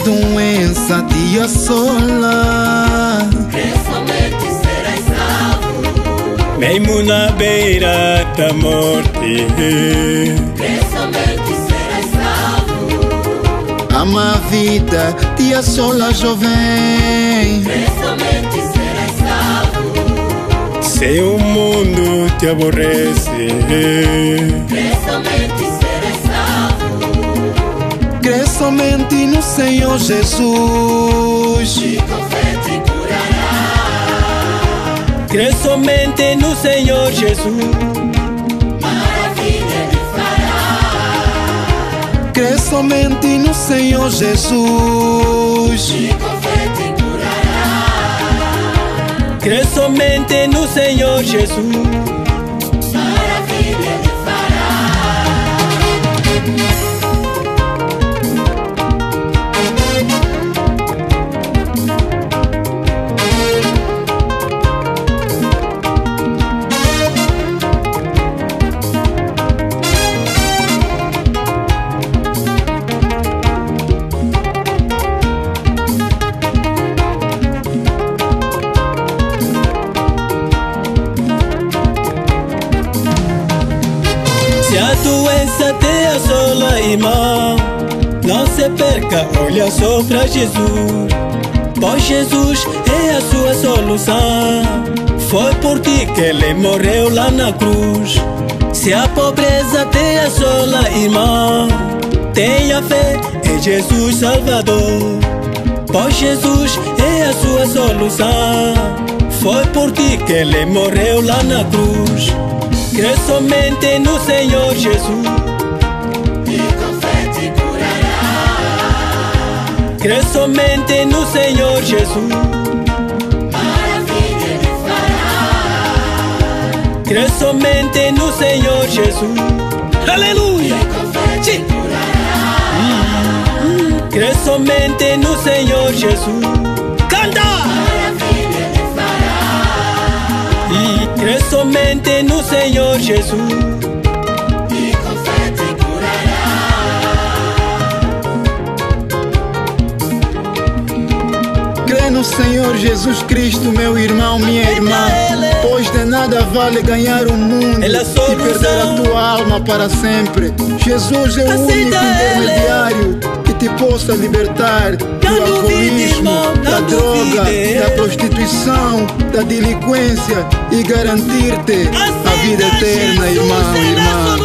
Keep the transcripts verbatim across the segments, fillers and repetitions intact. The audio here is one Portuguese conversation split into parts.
doença te assola, crê somente serás salvo. Mesmo na beira da morte, Crê somente serás salvo. ama a vida te assola, jovem. Crê somente serás salvo. se o mundo te aborrece, Crê somente serás salvo. Crê somente no Senhor Jesus, E com fé te curará. crê somente no Senhor Jesus. Maravilha Ele fará. crê somente no Senhor Jesus, E com fé te curará. Crê somente no Senhor Jesus. Maravilha Ele fará. Se a doença te assola, irmão, não se perca, olha só pra Jesus. Pois Jesus é a sua solução. Foi por ti que Ele morreu lá na cruz. Se a pobreza te assola, irmão, tenha fé em Jesus Salvador. Pois Jesus é a sua solução. Foi por ti que Ele morreu lá na cruz. Crê somente no Senhor Jesus. E com fé te curará. Crê somente no Senhor Jesus. Maravilha Ele fará. Crê somente no Senhor Jesus. Aleluia! E com fé te curará. Crê somente no Senhor Jesus. Canta! Maravilha Ele fará. Crê somente no Senhor Jesus. E com fé te curará. crê no Senhor Jesus Cristo, meu irmão, minha irmã, pois de nada vale ganhar o mundo Ele é a e solução. perder a tua alma para sempre. Jesus é o Aceita único Ele. intermediário que te possa libertar do Não duvide, alcoolismo, irmão, da não droga, duvide. da prostituição, da delinquência e garantir-te a vida eterna, irmão, irmã.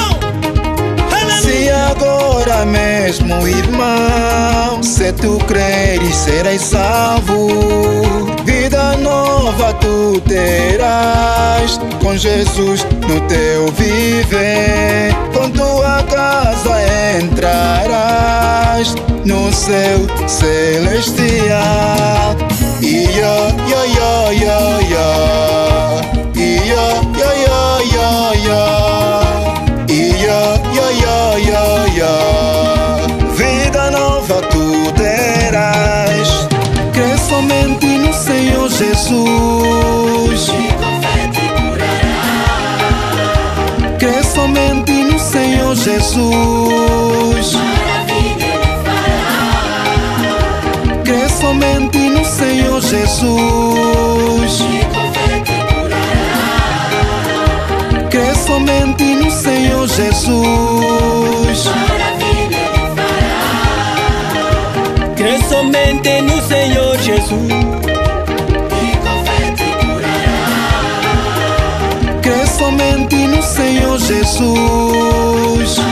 Se agora mesmo, irmão, se tu creres, serás salvo. Vida nova tu terás, com Jesus no teu viver. Com tua casa entrarás no céu celestial. Ia, ia, ia, ia, ia. Ia, ia, ia, ia, ia. Ia, ia, ia, ia, ia. Vida nova tu terás. Crê somente no Senhor Jesus. E com fé te curará. Crê somente no Senhor Jesus. Maravilha Ele fará. Crê somente no Senhor Jesus. E com fé te curará. Crê somente no Senhor Jesus. Maravilha Ele fará. Crê somente no Senhor Jesus. E com fé te curará. Crê somente no Senhor Jesus.